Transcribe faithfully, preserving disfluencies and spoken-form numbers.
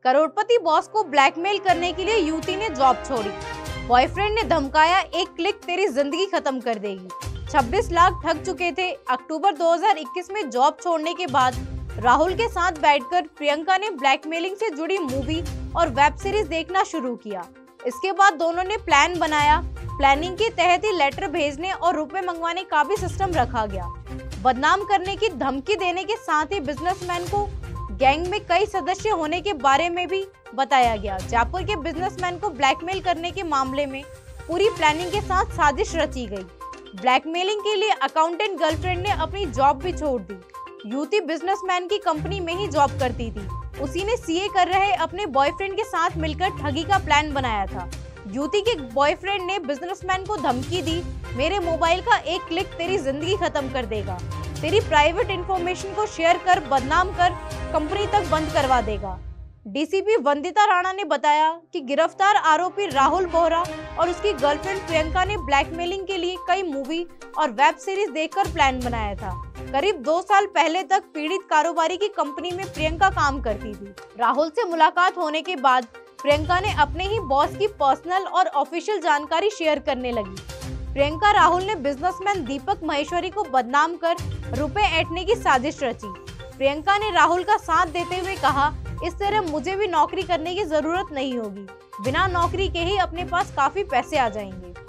करोड़पति boss को blackmail करने के लिए युवती ने जॉब छोड़ी। बॉयफ्रेंड ने धमकाया, एक क्लिक तेरी जिंदगी खत्म कर देगी। छब्बीस लाख ठग चुके थे। अक्टूबर दो हज़ार इक्कीस में जॉब छोड़ने के बाद राहुल के साथ बैठकर प्रियंका ने ब्लैकमेलिंग से जुड़ी मूवी और वेब सीरीज देखना शुरू किया। इसके बाद दोनों ने प्लान बनाया। प्लानिंग के तहत ही लेटर भेजने और रुपए मंगवाने का भी सिस्टम रखा गया। बदनाम करने की धमकी देने के साथ ही बिजनेसमैन को गैंग में कई सदस्य होने के बारे में भी बताया गया। जयपुर के बिजनेसमैन को ब्लैकमेल करने के मामले में पूरी प्लानिंग के साथ साजिश रची गई। ब्लैकमेलिंग के लिए अकाउंटेंट गर्लफ्रेंड ने अपनी जॉब भी छोड़ दी। युवती बिजनेसमैन की कंपनी में ही जॉब करती थी। उसी ने सीए कर रहे अपने बॉयफ्रेंड के साथ मिलकर ठगी का प्लान बनाया था। युवती के बॉयफ्रेंड ने बिजनेसमैन को धमकी दी, मेरे मोबाइल का एक क्लिक तेरी जिंदगी खत्म कर देगा, तेरी प्राइवेट इंफॉर्मेशन को शेयर कर बदनाम कर कंपनी तक बंद करवा देगा। डीसीपी वंदिता राणा ने बताया कि गिरफ्तार आरोपी राहुल बोहरा और उसकी गर्लफ्रेंड प्रियंका ने ब्लैकमेलिंग के लिए कई मूवी और वेब सीरीज देखकर प्लान बनाया था। करीब दो साल पहले तक पीड़ित कारोबारी की कंपनी में प्रियंका काम करती थी। राहुल से मुलाकात होने के बाद प्रियंका ने अपने ही बॉस की पर्सनल और ऑफिशियल जानकारी शेयर करने लगी। प्रियंका राहुल ने बिजनेसमैन दीपक महेश्वरी को बदनाम कर रुपए ऐंठने की साजिश रची। प्रियंका ने राहुल का साथ देते हुए कहा, इस तरह मुझे भी नौकरी करने की जरूरत नहीं होगी, बिना नौकरी के ही अपने पास काफी पैसे आ जाएंगे।